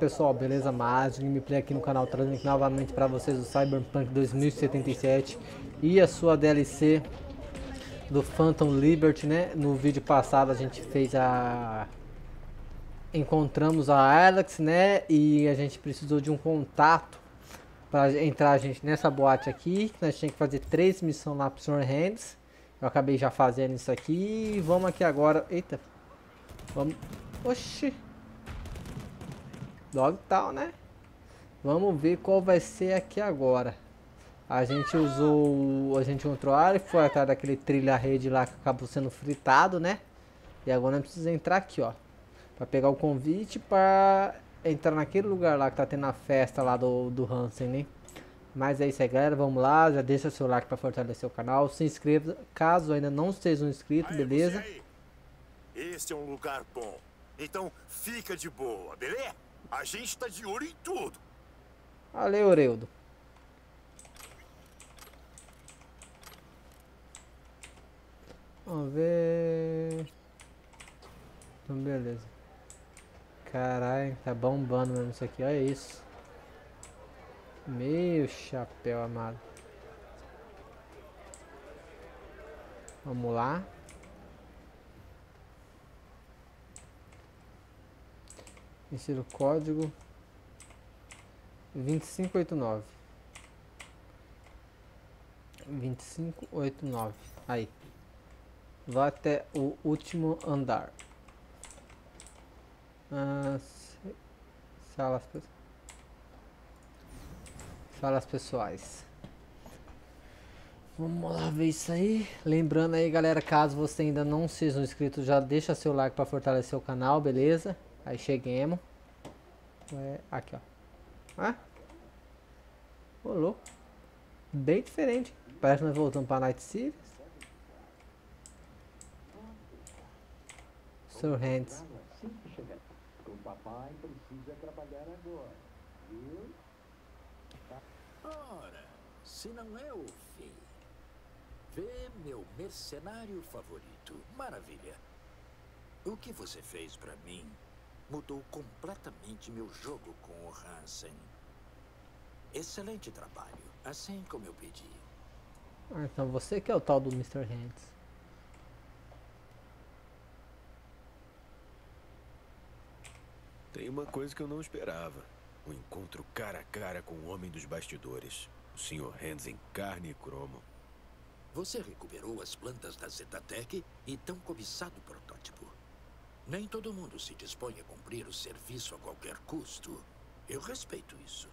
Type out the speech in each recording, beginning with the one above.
pessoal, beleza? Mais um gameplay aqui no canal, trazendo aqui novamente para vocês o Cyberpunk 2077 e a sua DLC do Phantom Liberty, né? No vídeo passado a gente fez a... encontramos a Alex, né? E a gente precisou de um contato para entrar a gente nessa boate aqui. Nós tínhamos que fazer 3 missões lá pro Sr. Hands. Eu acabei já fazendo isso aqui e vamos aqui agora... Eita! Vamos... Oxi! Dogtown, né? Vamos ver qual vai ser aqui agora. A gente usou... A gente encontrou a área, foi atrás daquele trilha-rede lá que acabou sendo fritado, né? E agora nós precisamos entrar aqui, ó. Pra pegar o convite pra entrar naquele lugar lá que tá tendo a festa lá do Hansen, né? Mas é isso aí, galera. Vamos lá. Já deixa seu like pra fortalecer o canal. Se inscreva caso ainda não seja um inscrito, beleza? Aí. Este é um lugar bom. Então fica de boa, beleza? A gente tá de olho em tudo. Valeu, Oreudo. Vamos ver. Então, beleza. Caralho, tá bombando mesmo isso aqui. Olha isso. Meu chapéu amado. Vamos lá. Insira o código 2589. 2589. Aí. Vá até o último andar. Salas, salas pessoais. Vamos lá ver isso aí. Lembrando aí, galera, caso você ainda não seja um inscrito, já deixa seu like para fortalecer o canal, beleza? Aí cheguemos. Aqui, ó. Ah? Ô, louco. Bem diferente. Parece que nós voltamos para Night City. Sr. Hands. O papai precisa trabalhar agora, viu? Ora, se não é o fim. Vê meu mercenário favorito. Maravilha. O que você fez pra mim mudou completamente meu jogo com o Hansen. Excelente trabalho, assim como eu pedi. Então você que é o tal do Mr. Hands. Tem uma coisa que eu não esperava. Um encontro cara a cara com o homem dos bastidores. O Sr. Hands em carne e cromo. Você recuperou as plantas da Zetatec e tão cobiçado protótipo. Nem todo mundo se dispõe a cumprir o serviço a qualquer custo. Eu respeito isso.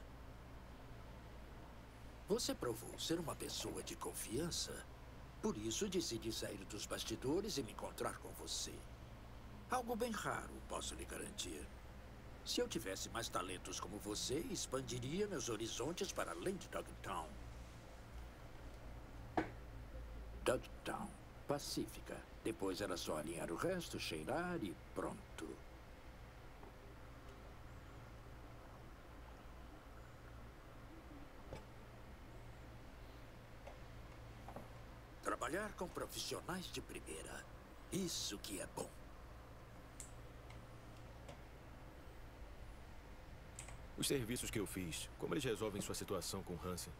Você provou ser uma pessoa de confiança. Por isso decidi sair dos bastidores e me encontrar com você. Algo bem raro, posso lhe garantir. Se eu tivesse mais talentos como você, expandiria meus horizontes para além de Dogtown. Dogtown, pacífica. Depois era só alinhar o resto, cheirar e pronto. Trabalhar com profissionais de primeira. Isso que é bom. Os serviços que eu fiz, como eles resolvem sua situação com Hansen?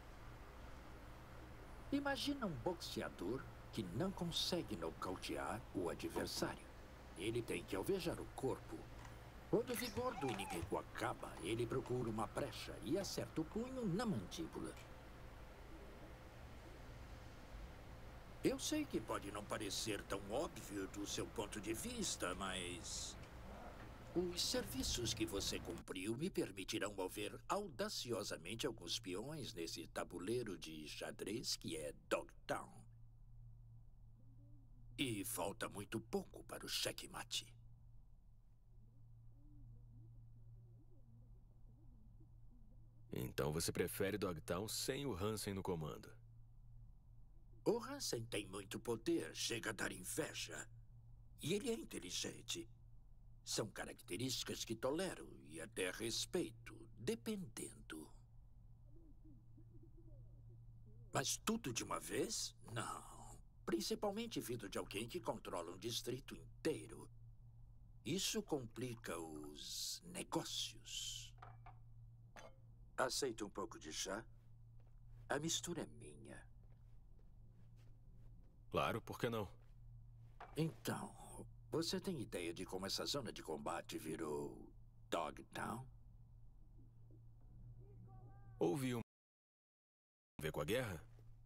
Imagina um boxeador que não consegue nocautear o adversário. Ele tem que alvejar o corpo. Quando o vigor do inimigo acaba, ele procura uma brecha e acerta o punho na mandíbula. Eu sei que pode não parecer tão óbvio do seu ponto de vista, mas... os serviços que você cumpriu me permitirão mover audaciosamente alguns peões nesse tabuleiro de xadrez que é Dogtown. E falta muito pouco para o checkmate. Então você prefere Dogtown sem o Hansen no comando? O Hansen tem muito poder, chega a dar inveja. E ele é inteligente. São características que tolero e até respeito, dependendo. Mas tudo de uma vez? Não. Principalmente vindo de alguém que controla um distrito inteiro. Isso complica os negócios. Aceita um pouco de chá? A mistura é minha. Claro, por que não? Então, você tem ideia de como essa zona de combate virou Dogtown? Houve um... a ver com a guerra?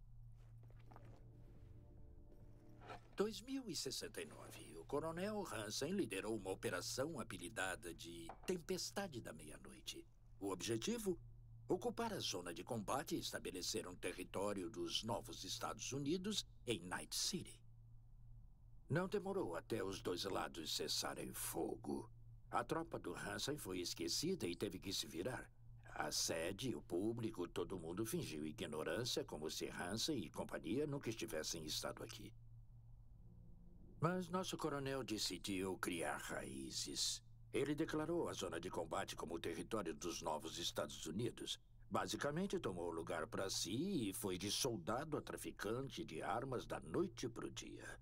2069, o Coronel Hansen liderou uma operação apelidada de Tempestade da Meia-Noite. O objetivo? Ocupar a zona de combate e estabelecer um território dos novos Estados Unidos em Night City. Não demorou até os dois lados cessarem fogo. A tropa do Hansen foi esquecida e teve que se virar. A sede, o público, todo mundo fingiu ignorância, como se Hansen e companhia nunca estivessem estado aqui. Mas nosso coronel decidiu criar raízes. Ele declarou a zona de combate como o território dos novos Estados Unidos. Basicamente, tomou lugar para si e foi de soldado a traficante de armas da noite para o dia.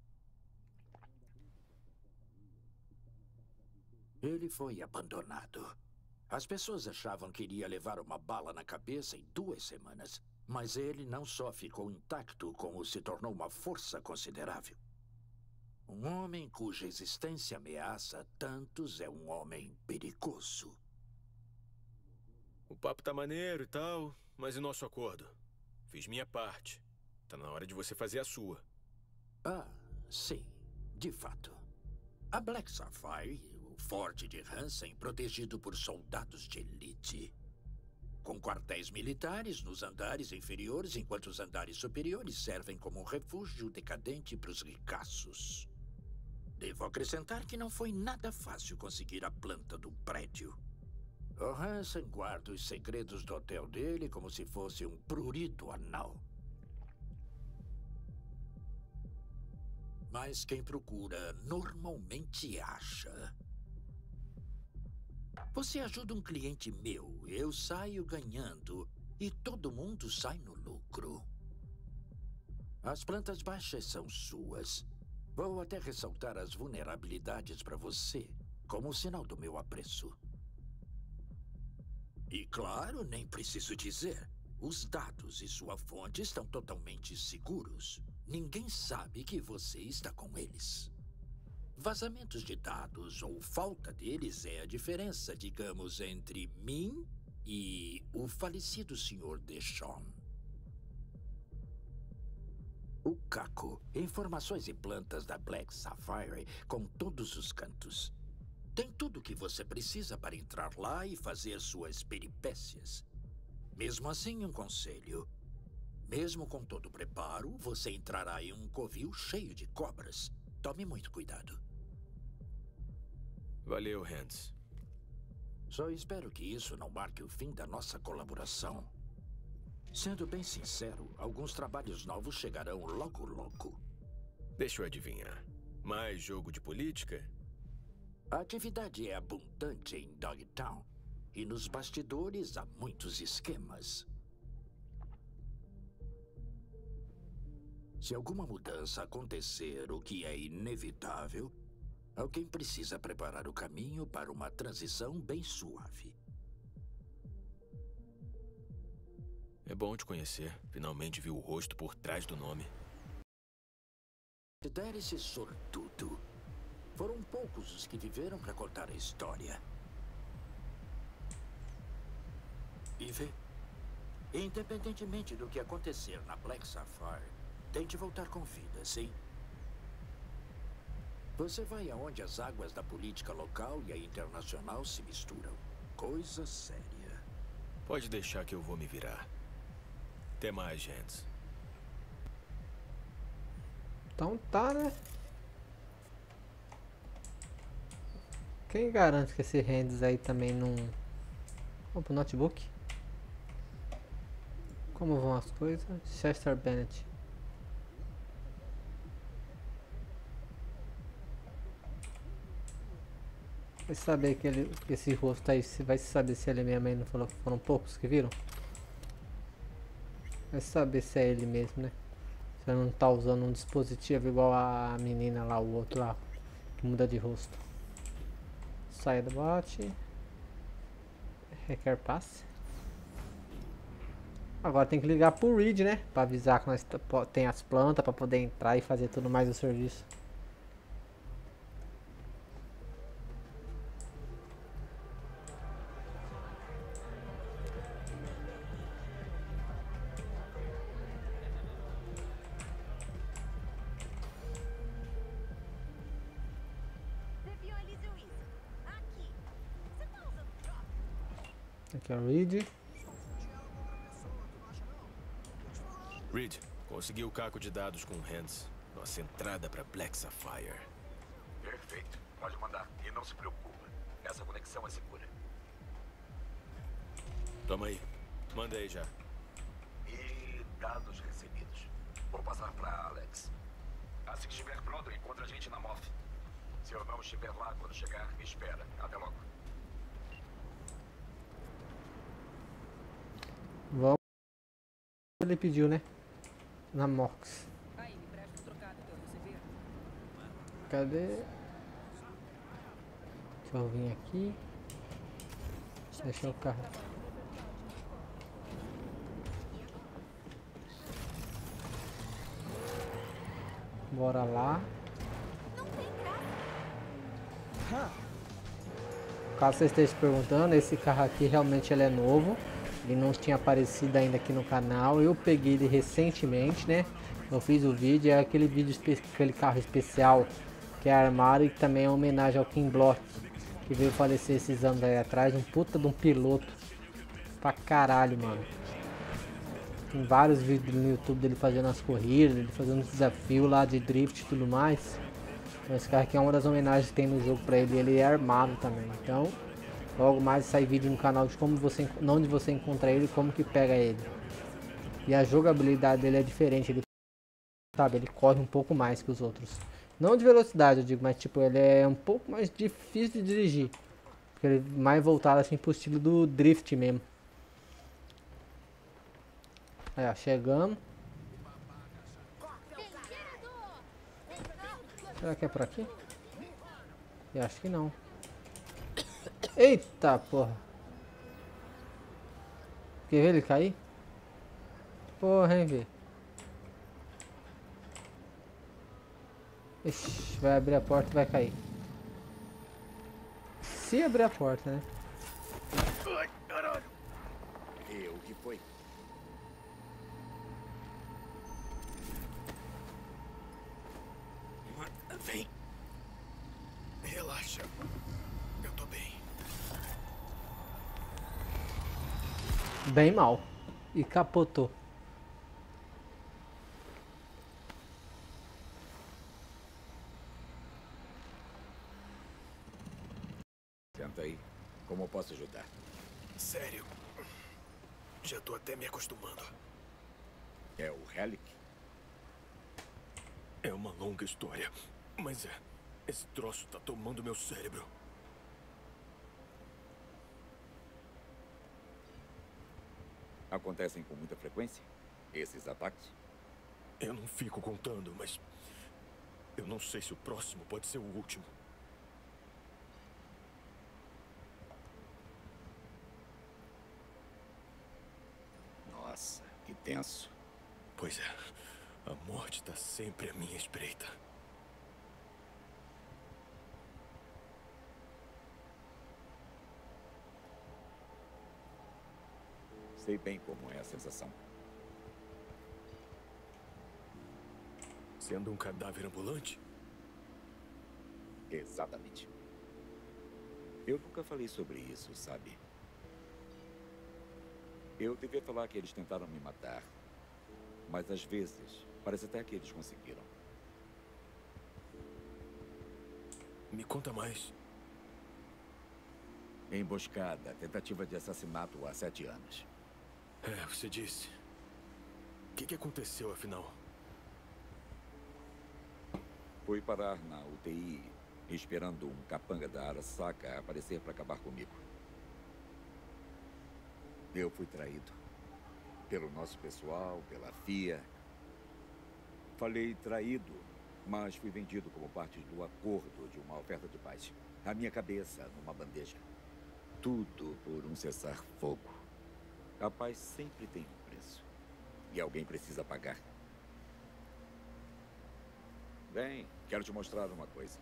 Ele foi abandonado. As pessoas achavam que iria levar uma bala na cabeça em 2 semanas. Mas ele não só ficou intacto, como se tornou uma força considerável. Um homem cuja existência ameaça tantos é um homem perigoso. O papo tá maneiro e tal, mas e nosso acordo? Fiz minha parte. Tá na hora de você fazer a sua. Ah, sim, de fato. A Black Sapphire, o forte de Hansen, protegido por soldados de elite. Com quartéis militares nos andares inferiores, enquanto os andares superiores servem como um refúgio decadente para os ricaços. Devo acrescentar que não foi nada fácil conseguir a planta do prédio. O Hansen guarda os segredos do hotel dele como se fosse um prurido anal. Mas quem procura normalmente acha. Você ajuda um cliente meu, eu saio ganhando e todo mundo sai no lucro. As plantas baixas são suas. Vou até ressaltar as vulnerabilidades para você, como sinal do meu apreço. E claro, nem preciso dizer, os dados e sua fonte estão totalmente seguros. Ninguém sabe que você está com eles. Vazamentos de dados ou falta deles é a diferença, digamos, entre mim e o falecido Sr. Deschamps. O Caco, informações e plantas da Black Sapphire com todos os cantos. Tem tudo o que você precisa para entrar lá e fazer suas peripécias. Mesmo assim, um conselho. Mesmo com todo o preparo, você entrará em um covil cheio de cobras. Tome muito cuidado. Valeu, Hans. Só espero que isso não marque o fim da nossa colaboração. Sendo bem sincero, alguns trabalhos novos chegarão logo, logo. Deixa eu adivinhar. Mais jogo de política? A atividade é abundante em Dogtown. E nos bastidores há muitos esquemas. Se alguma mudança acontecer, o que é inevitável, alguém precisa preparar o caminho para uma transição bem suave. É bom te conhecer. Finalmente vi o rosto por trás do nome. Considere-se sortudo. Foram poucos os que viveram para contar a história. E vê, independentemente do que acontecer na Black Sapphire, tente voltar com vida, sim? Você vai aonde as águas da política local e a internacional se misturam. Coisa séria. Pode deixar que eu vou me virar. Até mais, gente. Então tá, né? Quem garante que esse Hands aí também não... Vamos pro notebook. Como vão as coisas? Chester Bennett. Vai saber que esse rosto aí, vai saber se ele mesmo aí não falou que foram poucos que viram? Vai saber se é ele mesmo, né? Se ele não tá usando um dispositivo igual a menina lá, o outro lá, que muda de rosto. Saia do bot. Requer passe. Agora tem que ligar pro Reed, né? Pra avisar que nós tem as plantas pra poder entrar e fazer tudo mais do serviço. Aqui é o Reed. Reed, consegui o caco de dados com o Hands. Nossa entrada para Black Sapphire. Perfeito. Pode mandar. E não se preocupa. Essa conexão é segura. Toma aí. Manda aí já. E dados recebidos. Vou passar para Alex. Assim que estiver pronto, encontra a gente na MOF. Se eu não estiver lá quando chegar, me espera. Até logo. Vamos. Ele pediu, né? Na Mox. Aí, me presta um trocado que eu recebi. Cadê? Deixa eu vir aqui. Deixa o carro. Bora lá. Caso você esteja se perguntando, esse carro aqui realmente ele é novo. Ele não tinha aparecido ainda aqui no canal. Eu peguei ele recentemente, né? Eu fiz o vídeo, é aquele vídeo, aquele carro especial que é armado e que também é uma homenagem ao King Block, que veio falecer esses anos aí atrás. Um puta de um piloto pra caralho, mano. Tem vários vídeos no YouTube dele fazendo as corridas, ele fazendo os desafios lá de drift e tudo mais. Então, esse carro aqui é uma das homenagens que tem no jogo pra ele. Ele é armado também. Então, logo mais sai vídeo no canal de como você, onde você encontra ele e como que pega ele. E a jogabilidade dele é diferente. Ele, sabe, ele corre um pouco mais que os outros. Não de velocidade, eu digo, mas tipo, ele é um pouco mais difícil de dirigir. Porque ele é mais voltado assim pro estilo do drift mesmo. Aí, ó, chegamos. Será que é por aqui? Eu acho que não. Eita porra. Quer ver ele cair? Porra, hein, velho. Ixi, vai abrir a porta e vai cair. Se abrir a porta, né? Ai, caralho. E o que foi? Vem. Relaxa. Eu tô bem. Bem mal. E capotou. Senta aí. Como eu posso ajudar? Sério. Já tô até me acostumando. É o Relic? É uma longa história. Mas esse troço tá tomando meu cérebro. Acontecem com muita frequência? Esses ataques? Eu não fico contando, mas eu não sei se o próximo pode ser o último. Nossa, que tenso. Pois é, a morte tá sempre à minha espreita. Sei bem como é a sensação. Sendo um cadáver ambulante? Exatamente. Eu nunca falei sobre isso, sabe? Eu devia falar que eles tentaram me matar. Mas às vezes, parece até que eles conseguiram. Me conta mais. Emboscada, tentativa de assassinato há 7 anos. É, você disse. O que aconteceu, afinal? Fui parar na UTI, esperando um capanga da Arasaka aparecer para acabar comigo. Eu fui traído. Pelo nosso pessoal, pela FIA. Falei traído, mas fui vendido como parte do acordo de uma oferta de paz. A minha cabeça numa bandeja. Tudo por um cessar-fogo. A paz sempre tem um preço. E alguém precisa pagar. Bem, quero te mostrar uma coisa.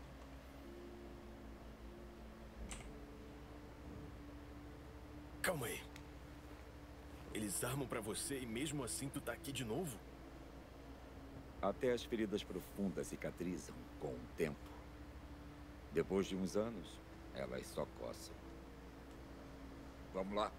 Calma aí. Eles armam pra você e mesmo assim tu tá aqui de novo? Até as feridas profundas cicatrizam com o tempo. Depois de uns anos, elas só coçam. Vamos lá.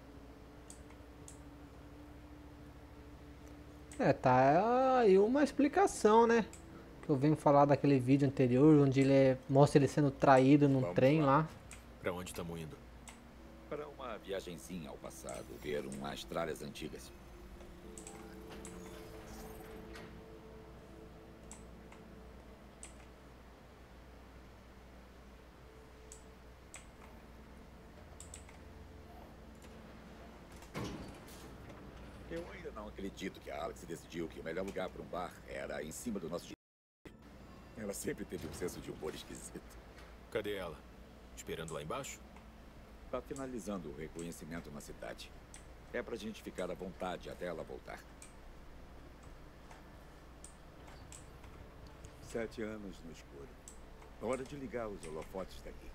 Tá aí uma explicação, né? Que eu venho falar daquele vídeo anterior, onde mostra ele sendo traído num trem lá. Pra onde estamos indo? Para uma viagenzinha ao passado, ver umas tralhas antigas. Eu ainda não acredito que a Alex decidiu que o melhor lugar para um bar era em cima do nosso... Ela sempre teve um senso de humor esquisito. Cadê ela? Esperando lá embaixo? Tá finalizando o reconhecimento na cidade. É pra gente ficar à vontade até ela voltar. 7 anos no escuro. Hora de ligar os holofotes daqui.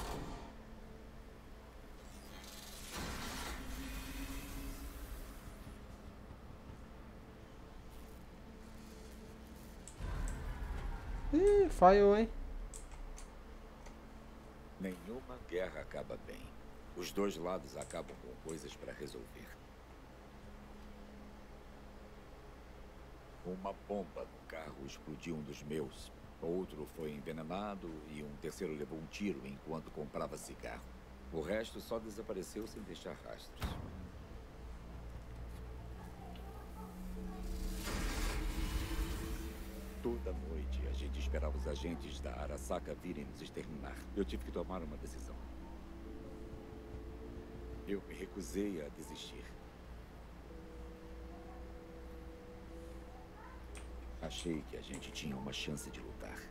Ih, falhou, hein? Nenhuma guerra acaba bem. Os dois lados acabam com coisas para resolver. Uma bomba no carro explodiu um dos meus. Outro foi envenenado e um terceiro levou um tiro enquanto comprava cigarro. O resto só desapareceu sem deixar rastros. Toda noite a gente esperava os agentes da Arasaka virem nos exterminar. Eu tive que tomar uma decisão. Eu me recusei a desistir. Achei que a gente tinha uma chance de lutar.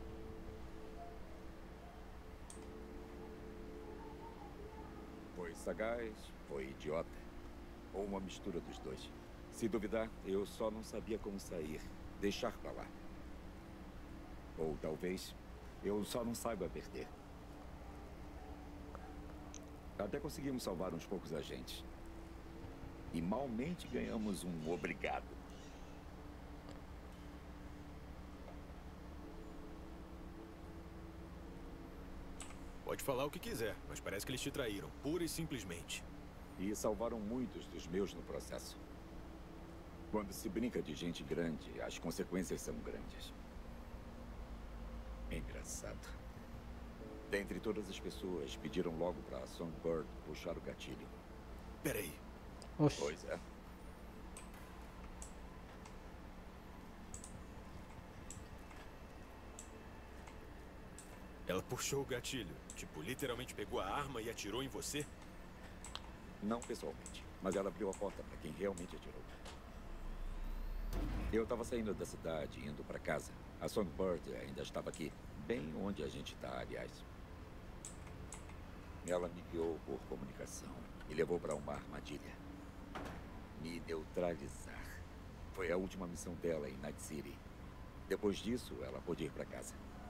Foi sagaz, foi idiota. Ou uma mistura dos dois. Se duvidar, eu só não sabia como sair. Deixar pra lá. Ou talvez eu só não saiba perder. Até conseguimos salvar uns poucos agentes. E malmente ganhamos um obrigado. Pode falar o que quiser, mas parece que eles te traíram, pura e simplesmente. E salvaram muitos dos meus no processo. Quando se brinca de gente grande, as consequências são grandes. É engraçado. Dentre todas as pessoas, pediram logo para Songbird puxar o gatilho. Peraí. Oxi. Pois é. Ela puxou o gatilho. Tipo, literalmente pegou a arma e atirou em você? Não pessoalmente, mas ela abriu a porta para quem realmente atirou. Eu estava saindo da cidade, indo para casa. A Songbird ainda estava aqui, bem onde a gente está, aliás. Ela me guiou por comunicação e levou para uma armadilha. Me neutralizar. Foi a última missão dela em Night City. Depois disso, ela pôde ir para casa.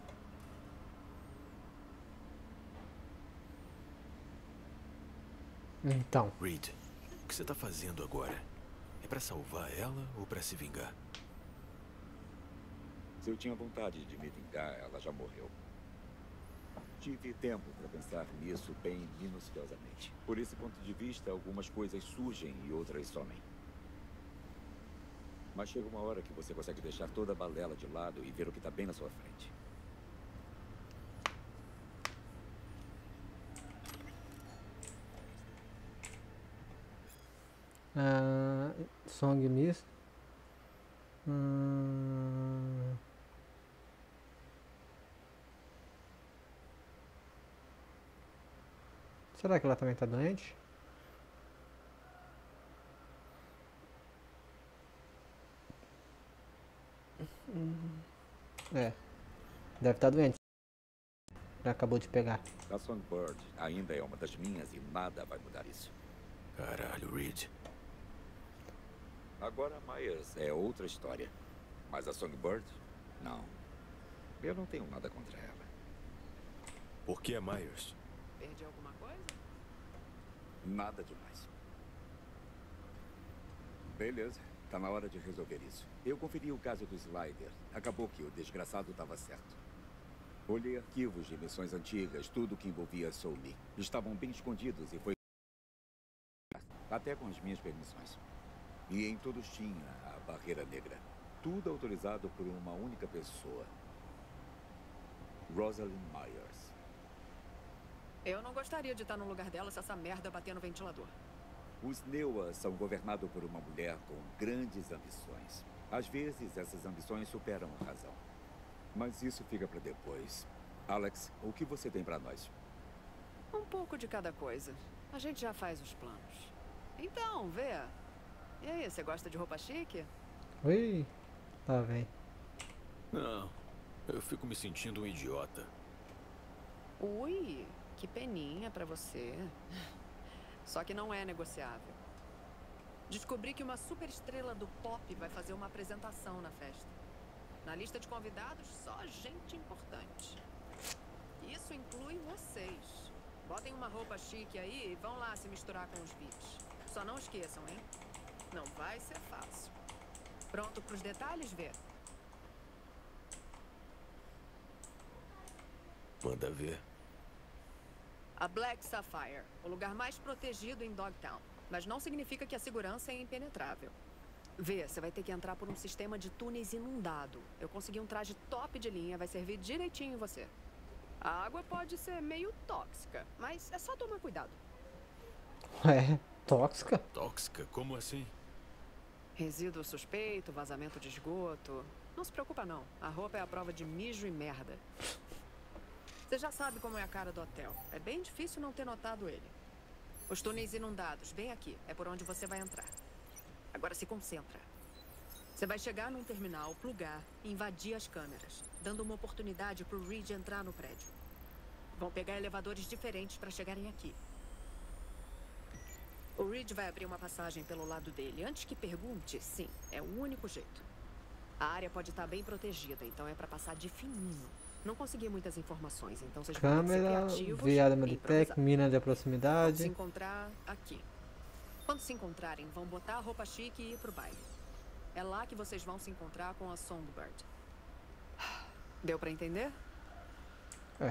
Então. Reed, o que você tá fazendo agora? É pra salvar ela ou pra se vingar? Se eu tinha vontade de me vingar, ela já morreu. Tive tempo para pensar nisso bem minuciosamente. Por esse ponto de vista, algumas coisas surgem e outras somem. Mas chega uma hora que você consegue deixar toda a balela de lado e ver o que está bem na sua frente. Song Miss. Será que ela também tá doente? É. Deve estar doente. Já acabou de pegar. A Songbird ainda é uma das minhas e nada vai mudar isso. Caralho, Reed. Agora a Myers é outra história. Mas a Songbird? Não. Eu não tenho nada contra ela. Por que a Myers? Perdi alguma coisa? Nada demais. Beleza, tá na hora de resolver isso. Eu conferi o caso do Slider. Acabou que o desgraçado estava certo. Olhei arquivos de missões antigas, tudo que envolvia Soul-Me. Estavam bem escondidos e foi até com as minhas permissões. E em todos tinha a Barreira Negra. Tudo autorizado por uma única pessoa. Rosalind Myers. Eu não gostaria de estar no lugar dela se essa merda bater no ventilador. Os Neua são governados por uma mulher com grandes ambições. Às vezes, essas ambições superam a razão. Mas isso fica para depois. Alex, o que você tem para nós? Um pouco de cada coisa. A gente já faz os planos. Então, vê. E aí, você gosta de roupa chique? Ui, tá bem. Não, eu fico me sentindo um idiota. Ui, que peninha pra você. Só que não é negociável. Descobri que uma superestrela do pop vai fazer uma apresentação na festa. Na lista de convidados, só gente importante. Isso inclui vocês. Botem uma roupa chique aí e vão lá se misturar com os VIPs. Só não esqueçam, hein? Não vai ser fácil. Pronto pros detalhes, Vê? Manda ver. A Black Sapphire, o lugar mais protegido em Dogtown. Mas não significa que a segurança é impenetrável. Vê, você vai ter que entrar por um sistema de túneis inundado. Eu consegui um traje top de linha, vai servir direitinho em você. A água pode ser meio tóxica, mas é só tomar cuidado. É, tóxica? Tóxica? Como assim? Resíduo suspeito, vazamento de esgoto. Não se preocupa não, a roupa é a prova de mijo e merda. Você já sabe como é a cara do hotel. É bem difícil não ter notado ele. Os túneis inundados, bem aqui, é por onde você vai entrar. Agora se concentra. Você vai chegar num terminal, plugar e invadir as câmeras, dando uma oportunidade pro Reed entrar no prédio. Vão pegar elevadores diferentes para chegarem aqui. O Reed vai abrir uma passagem pelo lado dele. Antes que pergunte, sim, é o único jeito. A área pode estar bem protegida, então é para passar de fininho. Não consegui muitas informações, então vocês vão ter que ser Câmera, criativos ver arma e de improvisar. tech, mina de Vão se proximidade. encontrar aqui. Quando se encontrarem, vão botar a roupa chique e ir pro baile. É lá que vocês vão se encontrar com a Songbird. Deu pra entender? É,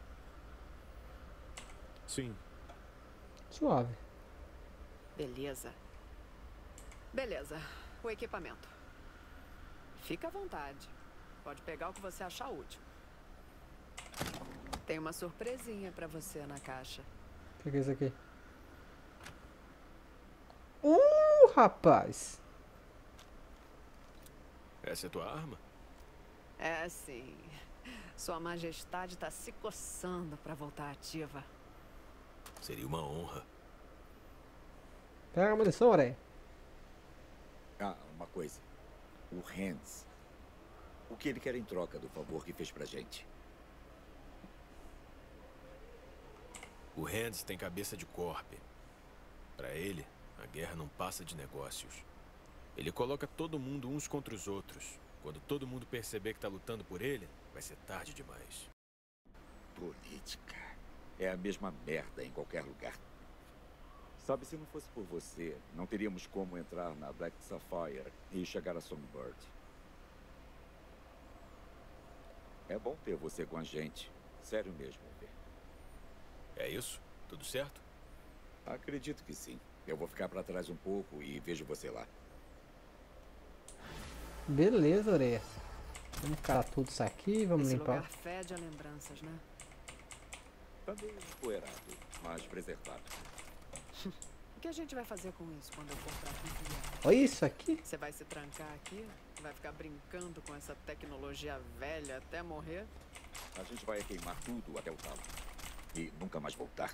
Sim. suave. Beleza. Beleza. O equipamento. Fica à vontade. Pode pegar o que você achar útil. Tem uma surpresinha pra você na caixa. O que é isso aqui? Rapaz. Essa é tua arma? É sim. Sua Majestade tá se coçando pra voltar ativa. Seria uma honra. Pega a munição, Aranha. Ah, uma coisa. O Hands. O que ele quer em troca do favor que fez pra gente? O Hands tem cabeça de corp. Pra ele, a guerra não passa de negócios. Ele coloca todo mundo uns contra os outros. Quando todo mundo perceber que tá lutando por ele, vai ser tarde demais. Política. É a mesma merda em qualquer lugar. Sabe, se não fosse por você, não teríamos como entrar na Black Sapphire e chegar a Songbird. É bom ter você com a gente. Sério mesmo, Vê. É isso? Tudo certo? Acredito que sim. Eu vou ficar pra trás um pouco e vejo você lá. Beleza, Areia. Vamos catar tudo isso aqui, vamos Esse limpar. lugar fede a lembranças, né? Tá meio empoeirado, mas preservado. O que a gente vai fazer com isso quando eu for pra aqui? Olha isso aqui. Você vai se trancar aqui? Vai ficar brincando com essa tecnologia velha até morrer? A gente vai queimar tudo até o talo. E nunca mais voltar.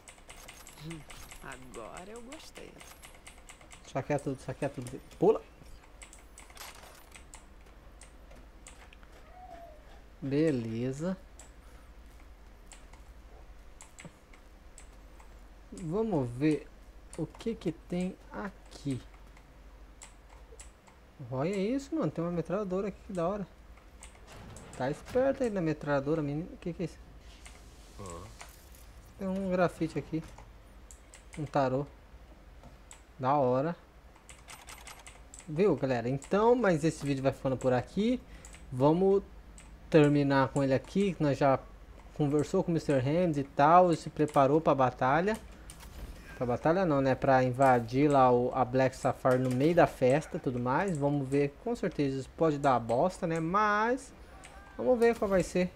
Agora eu gostei. Saqueia tudo, saqueia tudo. Pula. Beleza. Vamos ver o que que tem aqui. Olha isso, mano. Tem uma metralhadora aqui, que da hora. Tá esperto aí na metralhadora, menino. O que é isso? Tem um grafite aqui. Um tarô. Da hora. Viu, galera? Então, mas esse vídeo vai ficando por aqui. Vamos terminar com ele aqui. Nós já conversou com o Mr. Hands e tal. E se preparou pra batalha. Pra batalha não, né? Pra invadir lá a Black Sapphire no meio da festa e tudo mais. Vamos ver. Com certeza isso pode dar bosta, né? Mas vamos ver qual vai ser.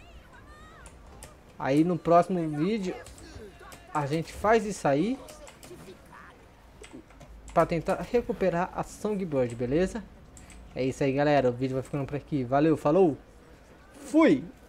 Aí no próximo vídeo a gente faz isso aí pra tentar recuperar a Songbird, beleza? É isso aí, galera. O vídeo vai ficando por aqui. Valeu, falou! Fui!